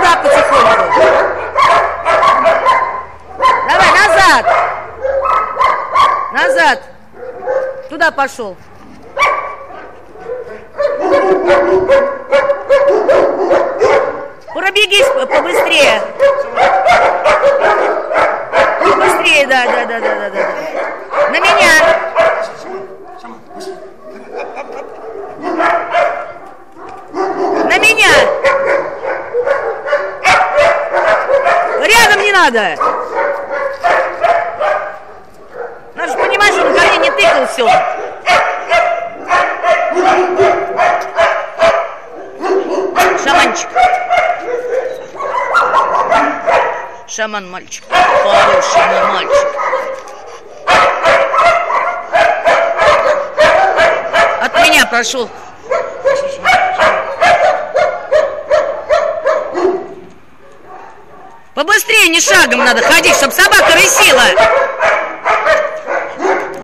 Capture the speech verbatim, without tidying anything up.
Так, потихоньку. Давай, назад. Назад. Туда пошел. Пробегись побыстрее. Быстрее, да, да, да, да, да, да. На меня. На меня. Рядом не надо. Надо же понимать, что он ко мне не тыкал все. Шаманчик. Шаман мальчик. Хороший мой мальчик. От меня прошел. Побыстрее, не шагом надо ходить, чтобы собака рысила.